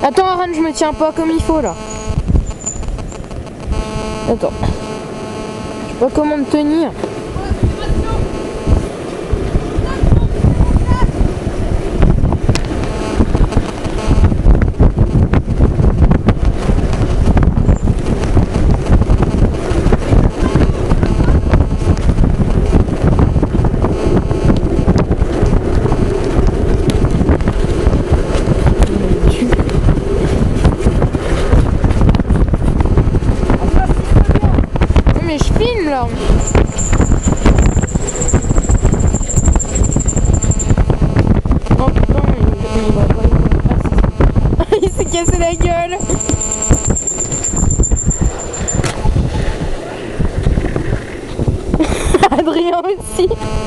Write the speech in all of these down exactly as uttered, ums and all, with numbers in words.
Attends Aran, je me tiens pas comme il faut là. Attends. Je sais pas comment me tenir. Mais je filme là. Oh putain, il, il va pas y... Il s'est cassé la gueule. Adrien aussi.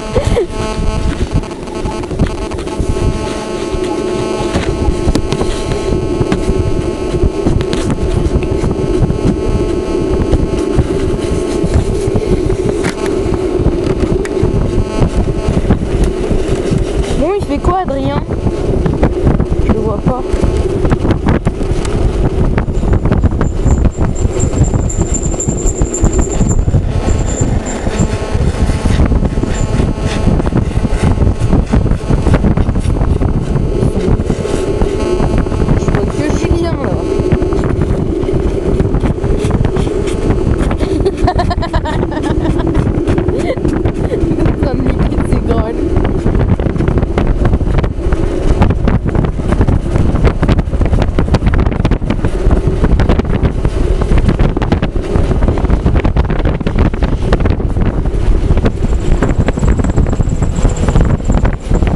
Bon, il fait quoi, Adrien? Je le vois pas. Je vois que Julien là. Ça me liquide ses grolles.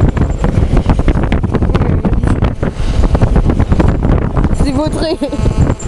C'est vautré.